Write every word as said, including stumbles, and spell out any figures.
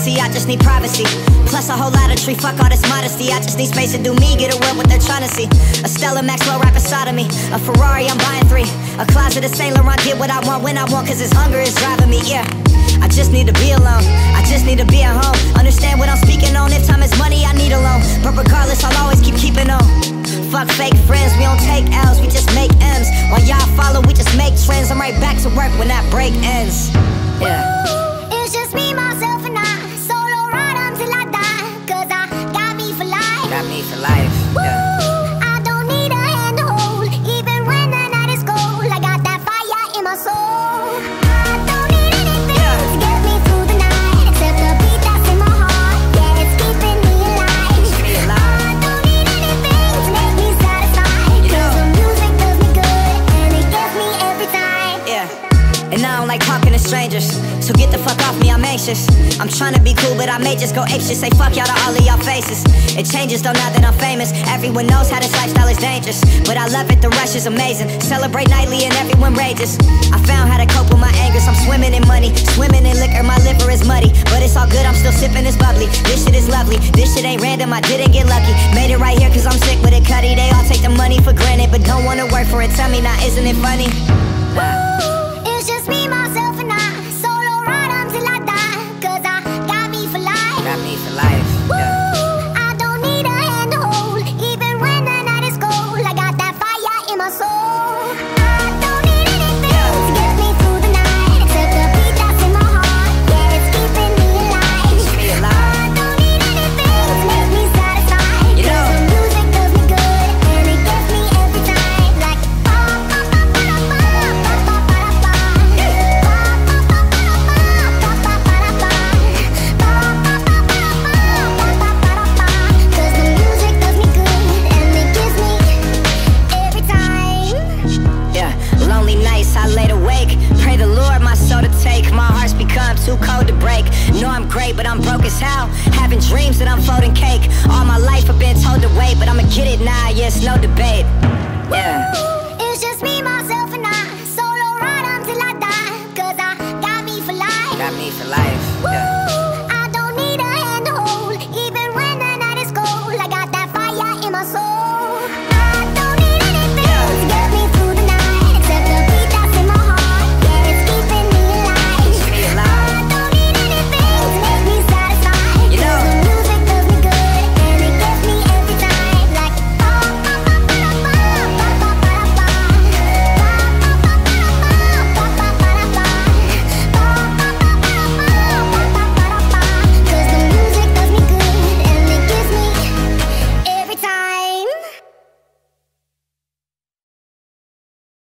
privacy, I just need privacy. Plus a whole lot of tree, fuck all this modesty. I just need space to do me, get away what they're trying to see. A Stella Maxwell right beside of me. A Ferrari, I'm buying three. A closet of Saint Laurent, get what I want when I want, cause this hunger is driving me, yeah. I just need to be alone, I just need to be at home. Understand what I'm speaking on, if time is money, I need a loan. But regardless, I'll always keep keeping on. Fuck fake friends, we don't take L's, we just make M's. While y'all follow, we just make trends. I'm right back to work when that break ends, yeah. It's just me, myself and I. Solo ride until I die, cause I got me for life. Got me for life, yeah. I don't need a hand to hold, even when the night is cold. I got that fire in my soul. I don't need anything to get me through the night, except the beat that's in my heart. Yeah, it's keeping me alive. I don't need anything to make me satisfied, cause the music does me good and it gets me every time. Yeah. And I don't like talking to strangers, so get the fuck off me, I'm anxious. I'm tryna be cool, but I may just go apeshit. Say fuck y'all to all of y'all faces. It changes though now that I'm famous. Everyone knows how this lifestyle is dangerous, but I love it, the rush is amazing. Celebrate nightly and everyone rages. I found how to cope with my angers. I'm swimming in money, swimming in liquor. My liver is muddy, but it's all good, I'm still sipping this bubbly. This shit is lovely, this shit ain't random, I didn't get lucky. Made it right here cause I'm sick with it, cutty. They all take the money for granted, but don't wanna work for it. Tell me now, isn't it funny? Nah. It's just me, myself and I. Solo ride until I die, cause I got me for life. Got me for life, yeah. I don't need a hand to hold, even when the night is cold. I got that fire in my soul. I don't need anything to get me through the night, except the beat that's in my heart. Yeah, it's keeping me alive. I don't need anything to make me satisfied, You know, cause the music does me good and it gets me every time. Like ba ba ba ba ba ba ba ba ba. Cause the music does me good and it gives me every time. yeah. Lonely nights, I laid awake. Pray the Lord my soul to take. My heart's become too cold to break. Know I'm great, but I'm broke as hell. Having dreams that I'm folding cake. All my life I've been told to wait, but I'ma get it now, yeah, it's no debate.